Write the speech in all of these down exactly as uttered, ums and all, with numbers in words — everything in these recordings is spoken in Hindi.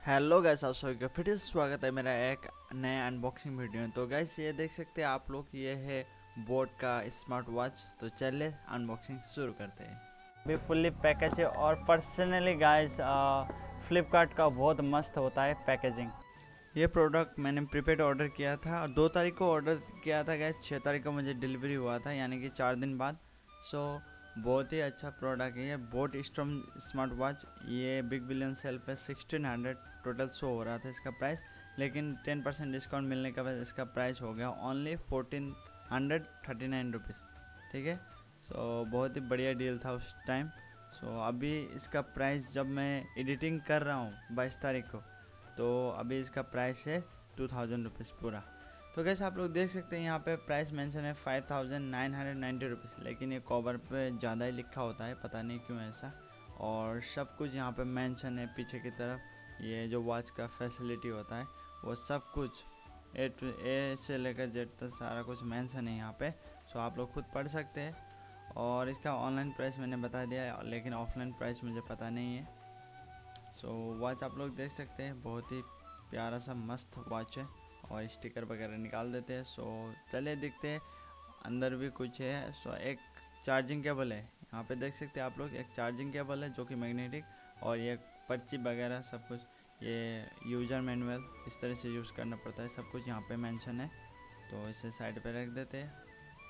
हेलो गाइस, आप सभी का फिर से स्वागत है मेरा एक नया अनबॉक्सिंग वीडियो में। तो गाइस ये देख सकते हैं आप लोग, ये है बोट का स्मार्ट वॉच। तो चलिए अनबॉक्सिंग शुरू करते हैं। अभी फुल्ली पैकेज है और पर्सनली गाइस फ्लिपकार्ट का बहुत मस्त होता है पैकेजिंग। ये प्रोडक्ट मैंने प्रीपेड ऑर्डर किया था और दो तारीख को ऑर्डर किया था गाइस। छः तारीख को मुझे डिलीवरी हुआ था, यानी कि चार दिन बाद। सो बहुत ही अच्छा प्रोडक्ट है ये बोट स्टॉर्म स्मार्ट वॉच। ये बिग बिलियन सेल पे सिक्सटीन हंड्रेड टोटल शो हो रहा था इसका प्राइस, लेकिन टेन परसेंट डिस्काउंट मिलने के बाद इसका प्राइस हो गया only fourteen hundred thirty nine rupees. ठीक है, सो बहुत ही बढ़िया डील था उस टाइम। सो अभी इसका प्राइस जब मैं एडिटिंग कर रहा हूँ बाईस तारीख को, तो अभी इसका प्राइस है टू थाउजेंड रुपीज़ पूरा। तो कैसे आप लोग देख सकते हैं यहाँ पे प्राइस मेंशन है five thousand nine hundred ninety rupees, लेकिन ये कवर पे ज़्यादा ही लिखा होता है, पता नहीं क्यों ऐसा। और सब कुछ यहाँ पे मेंशन है पीछे की तरफ। ये जो वॉच का फैसिलिटी होता है वो सब कुछ ए टू ए से लेकर जेड तक सारा कुछ मेंशन है यहाँ पे। सो आप लोग खुद पढ़ सकते हैं। और इसका ऑनलाइन प्राइस मैंने बता दिया है, लेकिन ऑफलाइन प्राइस मुझे पता नहीं है। सो वॉच आप लोग देख सकते हैं, बहुत ही प्यारा सा मस्त वॉच है। और स्टिकर वगैरह निकाल देते हैं। सो चले दिखते हैं अंदर भी कुछ है। सो एक चार्जिंग केबल है यहाँ पे देख सकते हैं आप लोग, एक चार्जिंग केबल है जो कि मैग्नेटिक, और ये पर्ची वगैरह सब कुछ, ये यूज़र मैनुअल इस तरह से यूज़ करना पड़ता है, सब कुछ यहाँ पे मेंशन है। तो इसे साइड पे रख देते हैं।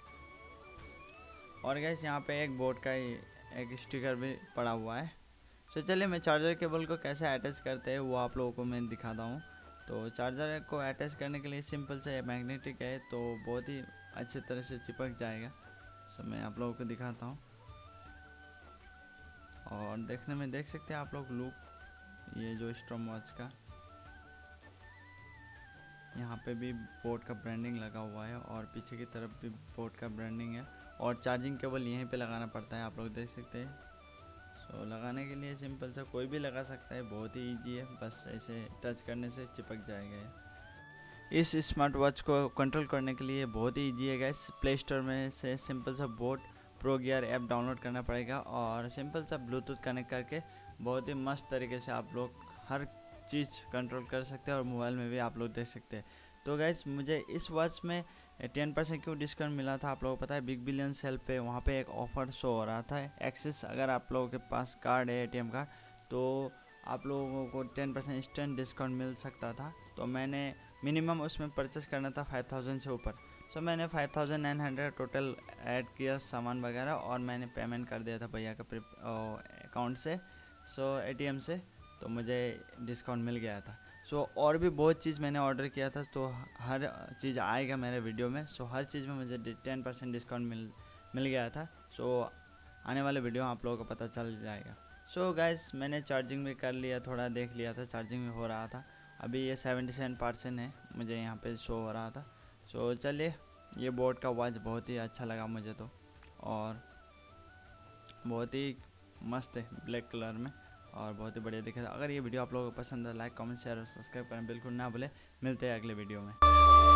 और गैस यहाँ पे एक बोर्ड का एक स्टिकर भी पड़ा हुआ है। तो चलिए मैं चार्जर केबल को कैसे अटैच करते हैं वो आप लोगों को मैं दिखाता हूँ। तो चार्जर को अटैच करने के लिए सिंपल से मैग्नेटिक है, तो बहुत ही अच्छी तरह से चिपक जाएगा। सो मैं आप लोगों को दिखाता हूँ। और देखने में देख सकते हैं आप लोग लुक, ये जो स्टॉर्म वॉच का यहाँ पे भी बोट का ब्रांडिंग लगा हुआ है, और पीछे की तरफ भी बोट का ब्रांडिंग है। और चार्जिंग केबल यहीं पे लगाना पड़ता है, आप लोग देख सकते हैं। सो लगाने के लिए सिंपल सा कोई भी लगा सकता है, बहुत ही इजी है, बस ऐसे टच करने से चिपक जाएगा। इस स्मार्ट वॉच को कंट्रोल करने के लिए बहुत ही इजी है गाइस। प्ले स्टोर में से सिंपल सा boAt pro gear app download करना पड़ेगा, और सिंपल सा ब्लूटूथ कनेक्ट करके बहुत ही मस्त तरीके से आप लोग हर चीज़ कंट्रोल कर सकते हैं, और मोबाइल में भी आप लोग देख सकते हैं। तो गाइस मुझे इस वॉच में टेन परसेंट क्यों डिस्काउंट मिला था आप लोगों को पता है? बिग बिलियन सेल पे वहाँ पे एक ऑफ़र शो हो रहा था एक्सेस, अगर आप लोगों के पास कार्ड है एटीएम कार्ड, तो आप लोगों को टेन परसेंट इंस्टेंट डिस्काउंट मिल सकता था। तो मैंने मिनिमम उसमें परचेस करना था फाइव थाउजेंड से ऊपर। सो मैंने five thousand nine hundred total add किया सामान वगैरह, और मैंने पेमेंट कर दिया था भैया का अकाउंट से, सो एटीएम से। तो मुझे डिस्काउंट मिल गया था। सो so, और भी बहुत चीज़ मैंने ऑर्डर किया था, तो हर चीज़ आएगा मेरे वीडियो में। सो so, हर चीज़ में मुझे टेन परसेंट डिस्काउंट मिल मिल गया था। सो so, आने वाले वीडियो में आप लोगों को पता चल जाएगा। सो so, गाइस मैंने चार्जिंग भी कर लिया, थोड़ा देख लिया था, चार्जिंग भी हो रहा था। अभी ये सेवेंटी सेवन परसेंट है, मुझे यहाँ पे शो हो रहा था। सो so, चलिए, ये बोट का वॉच बहुत ही अच्छा लगा मुझे तो, और बहुत ही मस्त है ब्लैक कलर में, और बहुत ही बढ़िया दिखा था। अगर ये वीडियो आप लोगों को पसंद है, लाइक कमेंट शेयर और सब्सक्राइब करना बिल्कुल ना भूलें। मिलते हैं अगले वीडियो में।